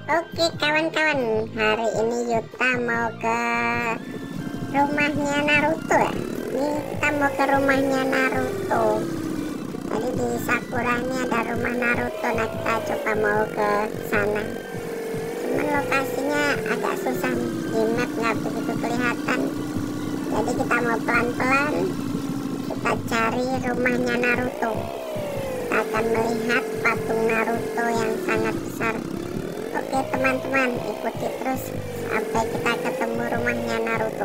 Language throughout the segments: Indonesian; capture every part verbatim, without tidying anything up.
Oke kawan-kawan, hari ini Yuta mau ke rumahnya Naruto ya. Ini kita mau ke rumahnya Naruto. Tadi di Sakura ini ada rumah Naruto, nah kita coba mau ke sana. Cuman lokasinya agak susah, di map nggak begitu kelihatan. Jadi kita mau pelan-pelan, kita cari rumahnya Naruto. Kita akan melihat patung Naruto yang sangat besar. Oke teman-teman, ikuti terus sampai kita ketemu rumahnya Naruto.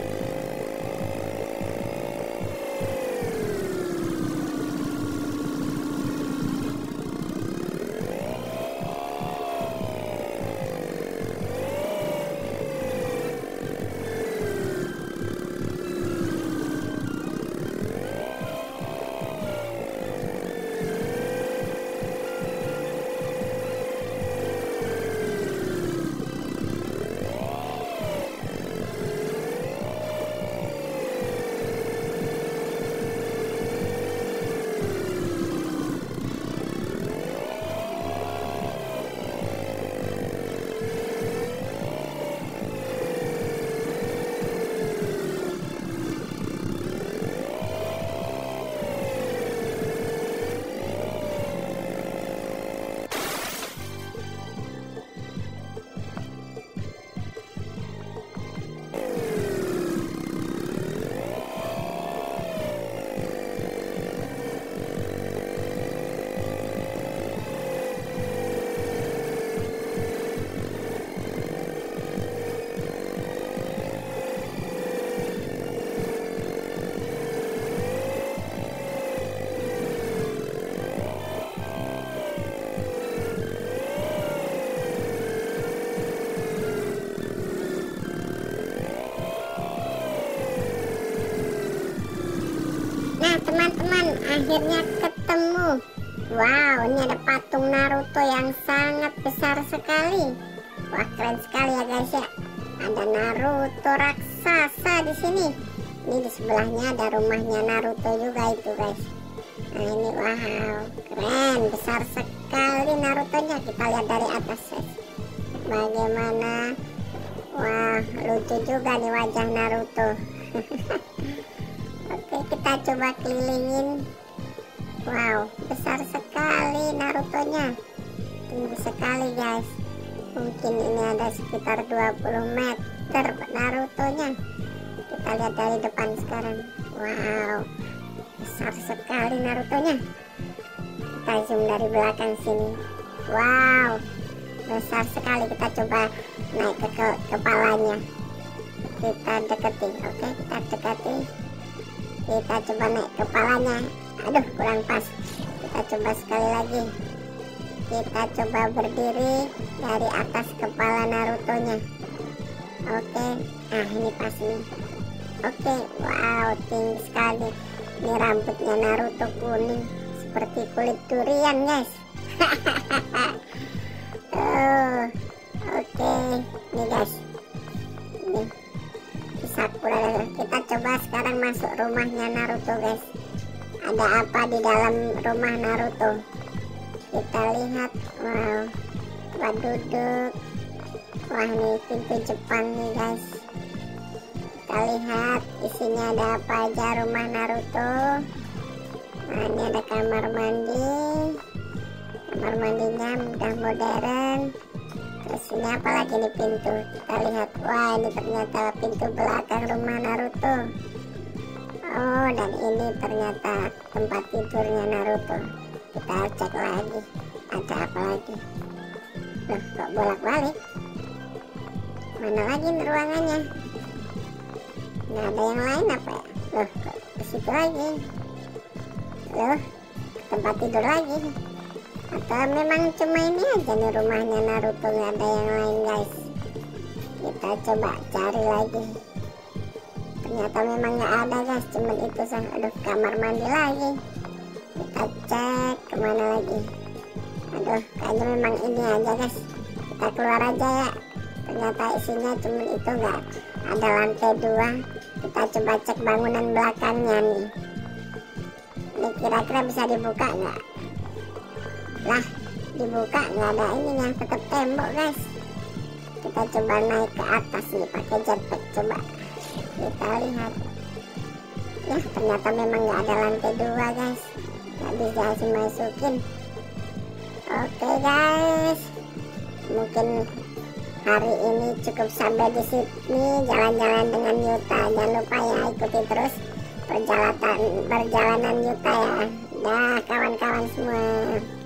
Nah teman-teman, akhirnya ketemu. Wow, ini ada patung Naruto yang sangat besar sekali. Wah, keren sekali ya guys ya. Ada Naruto raksasa di sini. Ini di sebelahnya ada rumahnya Naruto juga itu guys. Nah ini wow, keren, besar sekali Narutonya. Kita lihat dari atas guys. Bagaimana? Wah, lucu juga nih wajah Naruto. Oke, kita coba kelilingin. Wow, besar sekali Narutonya. Tinggi sekali guys. Mungkin ini ada sekitar dua puluh meter Narutonya. Kita lihat dari depan sekarang. Wow, besar sekali Narutonya. Kita zoom dari belakang sini. Wow, besar sekali. Kita coba naik ke, ke kepalanya. Kita deketi. Oke, kita dekati. Kita coba naik kepalanya. Aduh, kurang pas. Kita coba sekali lagi. Kita coba berdiri dari atas kepala Narutonya. Oke, nah ini pas nih. Oke, wow, tinggi sekali. Ini rambutnya Naruto kuning seperti kulit durian guys. Oh, oke, nih guys. Ini Sakura. Kita coba sekarang masuk rumahnya Naruto guys. Ada apa di dalam rumah Naruto? Kita lihat. Wow, tempat duduk. Wah, ini pintu Jepang nih guys. Kita lihat isinya ada apa aja rumah Naruto. Nah, ini ada kamar mandi. Kamar mandinya udah modern. Terus ini apa lagi di pintu? Kita lihat. Wah, ini ternyata pintu belakang rumah Naruto. Oh, dan ini ternyata tempat tidurnya Naruto. Kita cek lagi. Ada apa lagi? Loh, kok bolak-balik? Mana lagi ruangannya? Nggak ada yang lain apa ya? Loh, kok ke situ lagi? Loh, tempat tidur lagi? Atau memang cuma ini aja nih rumahnya Naruto, nggak ada yang lain guys. Kita coba cari lagi. Ternyata memang nggak ada guys, cuma itu saja. Aduh, kamar mandi lagi. Kita cek kemana lagi. Aduh, kayaknya memang ini aja guys. Kita keluar aja ya. Ternyata isinya cuma itu, nggak ada lantai dua. Kita coba cek bangunan belakangnya nih. Ini kira-kira bisa dibuka nggak? Lah, dibuka nggak ada ininya, tetap tembok guys. Kita coba naik ke atas nih pakai jetpack, coba kita lihat. Ya ternyata memang nggak ada lantai dua guys, nggak bisa dimasukin. Oke guys, mungkin hari ini cukup sampai di sini jalan-jalan dengan Yuta. Jangan lupa ya ikuti terus perjalanan perjalanan Yuta ya. Dah kawan-kawan semua.